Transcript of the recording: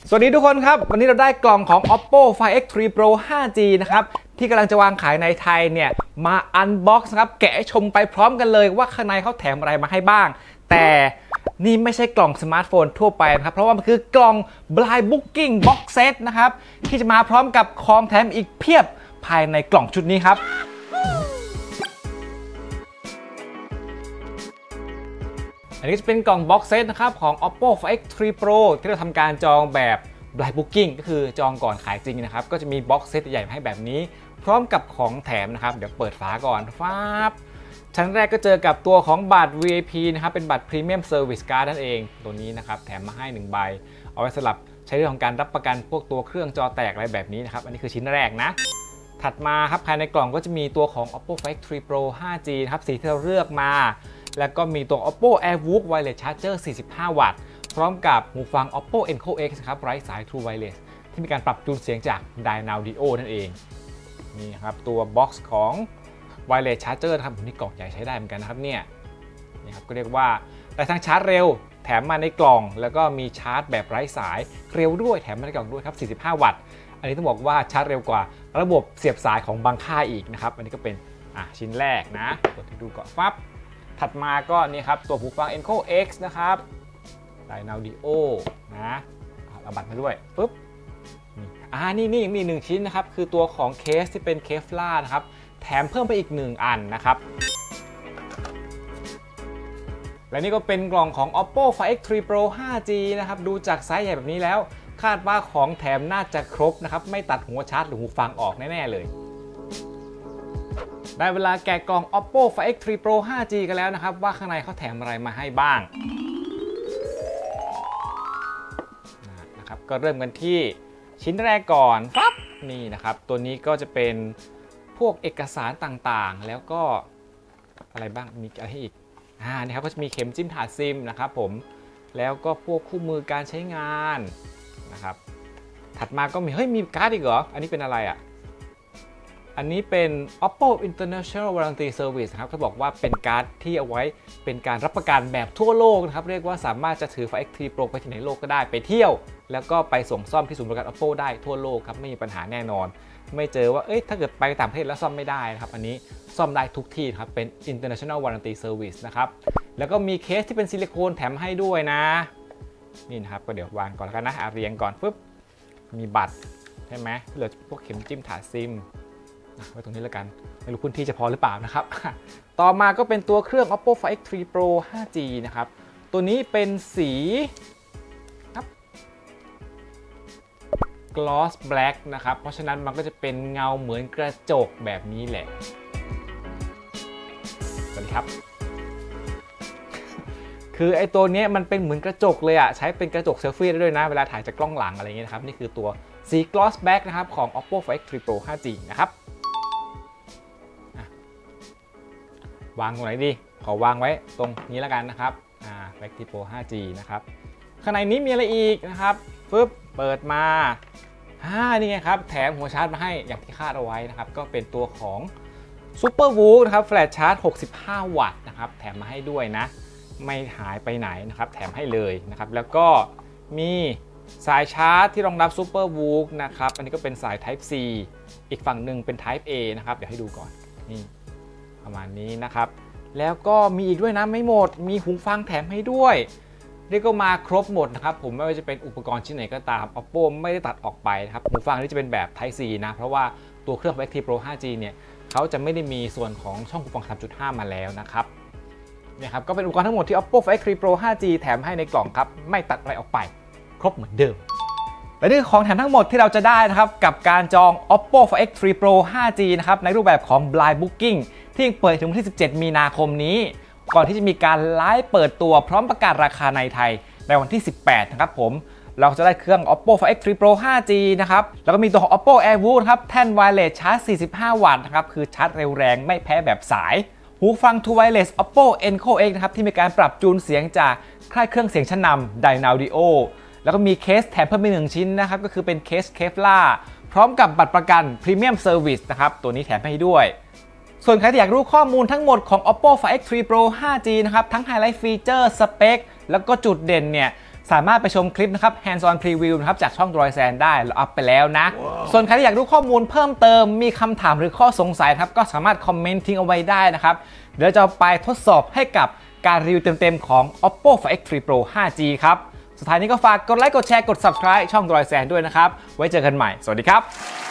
สวัสดีทุกคนครับวันนี้เราได้กล่องของ Oppo Find X3 Pro 5G นะครับที่กำลังจะวางขายในไทยเนี่ยมาอันบ็อกซ์ครับแกะให้ชมไปพร้อมกันเลยว่าข้างในเขาแถมอะไรมาให้บ้างแต่นี่ไม่ใช่กล่องสมาร์ทโฟนทั่วไปนะครับเพราะว่ามันคือกล่อง Blind Booking Box Set นะครับที่จะมาพร้อมกับของแถมอีกเพียบภายในกล่องชุดนี้ครับอันนี้จะเป็นกล่องบ็อกเซตนะครับของ Oppo Find X3 Pro ที่เราทำการจองแบบ Blind Booking ก็คือจองก่อนขายจริงนะครับก็จะมีบ็อกเซตใหญ่ให้แบบนี้พร้อมกับของแถมนะครับเดี๋ยวเปิดฝาก่อนฟ้าบชั้นแรกก็เจอกับตัวของบัตร VIP นะครับเป็นบัตร Premium Service Card นั่นเองตัวนี้นะครับแถมมาให้1ใบเอาไว้สำหรับใช้เรื่องของการรับประกันพวกตัวเครื่องจอแตกอะไรแบบนี้นะครับอันนี้คือชิ้นแรกนะถัดมาครับภายในกล่องก็จะมีตัวของ Oppo Find X3 Pro 5G นะครับสีที่เราเลือกมาแล้วก็มีตัว Oppo AirVook Wireless Charger 45 วัตต์พร้อมกับหูฟัง Oppo Enco X ครับไร้สาย True Wireless ที่มีการปรับจูนเสียงจาก Dynaudio นั่นเองนี่ครับตัวบ็อกซ์ของ Wireless Charger นะครับนี่กล่องใหญ่ใช้ได้เหมือนกันนะครับเนี่ยนี่ครับก็เรียกว่าได้ทั้งชาร์จเร็วแถมมาในกล่องแล้วก็มีชาร์จแบบไร้สายเร็วด้วยแถมมาในกล่องด้วยครับ45 วัตต์อันนี้ต้องบอกว่าชาร์จเร็วกว่าระบบเสียบสายของบางค่ายอีกนะครับอันนี้ก็เป็นชิ้นแรกนะกดดูก่อนปั๊บถัดมาก็นี่ครับตัวหูฟัง Enco X นะครับ Dynaudio นะเอาบัตรมาด้วยปุ๊บนี่มี1ชิ้นนะครับคือตัวของเคสที่เป็นเคฟลาร์นะครับแถมเพิ่มไปอีก1อันนะครับและนี่ก็เป็นกล่องของ Oppo Find X3 Pro 5G นะครับดูจากไซส์ใหญ่แบบนี้แล้วคาดว่าของแถมน่าจะครบนะครับไม่ตัดหัวชาร์จหรือหูฟังออกแน่ๆเลยได้เวลาแกะกล่อง Oppo Find X3 Pro 5G กันแล้วนะครับว่าข้างในเขาแถมอะไรมาให้บ้างนะครับก็เริ่มกันที่ชิ้นแรกก่อนปั๊บนี่นะครับตัวนี้ก็จะเป็นพวกเอกสารต่างๆแล้วก็อะไรบ้างมีอะไรให้อีกนี่ครับก็จะมีเข็มจิ้มถาดซิมนะครับผมแล้วก็พวกคู่มือการใช้งานนะครับถัดมาก็มีการ์ดอีกเหรออันนี้เป็นอะไรอ่ะอันนี้เป็น Oppo International Warranty Service นะครับเขาบอกว่าเป็นการ์ดที่เอาไว้เป็นการรับประกันแบบทั่วโลกนะครับเรียกว่าสามารถจะถือ Find X3 Pro ไปที่ไหนโลกก็ได้ไปเที่ยวแล้วก็ไปส่งซ่อมที่ศูนย์บริการ Oppo ได้ทั่วโลกครับไม่มีปัญหาแน่นอนไม่เจอว่าถ้าเกิดไปต่างประเทศแล้วซ่อมไม่ได้นะครับอันนี้ซ่อมได้ทุกที่ครับเป็น International Warranty Service นะครับแล้วก็มีเคสที่เป็นซิลิโคนแถมให้ด้วยนะนี่นะครับก็เดี๋ยววางก่อนแล้วกันนะเรียงก่อนปุ๊บมีบัตรใช่ไหมเหลือพวกเข็มจิ้มถาดซิมไว้ตรงนี้แล้วกันไม่รู้พื้นที่จะพอหรือเปล่านะครับต่อมาก็เป็นตัวเครื่อง Oppo Find X3 Pro 5G นะครับตัวนี้เป็นสีครับ Gloss Black นะครับเพราะฉะนั้นมันก็จะเป็นเงาเหมือนกระจกแบบนี้แหละสวัสดีครับคือไอ้ตัวนี้มันเป็นเหมือนกระจกเลยใช้เป็นกระจกเซลฟี่ได้ด้วยนะเวลาถ่ายจากกล้องหลังอะไรอย่างเงี้ยนะครับนี่คือตัวสี Gloss Black นะครับของ Oppo Find X3 Pro 5G นะครับวางตรงไหนดีขอวางไว้ตรงนี้แล้วกันนะครับFind X3 Pro 5G นะครับข้างในนี้มีอะไรอีกนะครับปึ๊บเปิดมานี่ไงครับแถมหัวชาร์จมาให้อย่างที่คาดเอาไว้นะครับก็เป็นตัวของ SuperVOOC นะครับแฟลชชาร์จ65 วัตต์นะครับแถมมาให้ด้วยนะไม่หายไปไหนนะครับแถมให้เลยนะครับแล้วก็มีสายชาร์จที่รองรับ SuperVOOC นะครับอันนี้ก็เป็นสาย Type C อีกฝั่งหนึ่งเป็น Type A นะครับเดี๋ยวให้ดูก่อนนี่ประมาณนี้นะครับแล้วก็มีอีกด้วยนะไม่หมดมีหูฟังแถมให้ด้วยเรียกก็มาครบหมดนะครับผมไม่ว่าจะเป็นอุปกรณ์ชิ้นไหนก็ตาม Oppo ไม่ได้ตัดออกไปนะครับหูฟังนี้จะเป็นแบบ Type C นะเพราะว่าตัวเครื่อง Find X3 Pro 5G เนี่ยเขาจะไม่ได้มีส่วนของช่องหูฟัง 3.5 มาแล้วนะครับเนี่ยครับก็เป็นอุปกรณ์ทั้งหมดที่ Oppo Find X3 Pro 5G แถมให้ในกล่องครับไม่ตัดอะไรออกไปครบเหมือนเดิมและนี่คือของแถมทั้งหมดที่เราจะได้นะครับกับการจอง Oppo Find X3 Pro 5G นะครับในรูปแบบของ Blind Booking ที่เปิดถึงวันที่17 มีนาคมนี้ก่อนที่จะมีการไลฟ์เปิดตัวพร้อมประกาศราคาในไทยในวันที่18นะครับผมเราจะได้เครื่อง Oppo Find X3 Pro 5G นะครับแล้วก็มีตัวของ Oppo AirVook นะครับแท่น Wireless Charge 45 วัตต์นะครับคือชาร์จเร็วแรงไม่แพ้แบบสายหูฟัง True Wireless Oppo Enco X นะครับที่มีการปรับจูนเสียงจากค่ายเครื่องเสียงชั้นนำ Dynaudio แล้วก็มีเคสแถมเพิ่มไป1ชิ้นนะครับก็คือเป็นเคส Kevlar พร้อมกับบัตรประกัน Premium Service นะครับตัวนี้แถมให้ด้วยส่วนใครที่อยากรู้ข้อมูลทั้งหมดของ Oppo Find X3 Pro 5G นะครับทั้งไฮไลท์ฟีเจอร์สเปคแล้วก็จุดเด่นเนี่ยสามารถไปชมคลิปนะครับ Hands on Preview นะครับจากช่องดรอยแซนได้เราอัพไปแล้วนะ ส่วนใครที่อยากรู้ข้อมูลเพิ่มเติมมีคำถามหรือข้อสงสัยครับก็สามารถคอมเมนต์ทิ้งเอาไว้ได้นะครับเดี๋ยวจะไปทดสอบให้กับการรีวิวเต็มๆของ Oppo Find X3 Pro 5G ครับสุดท้ายนี้ก็ฝากกดไลค์กดแชร์กด Subscribe ช่องดรอยแซนด้วยนะครับไว้เจอกันใหม่สวัสดีครับ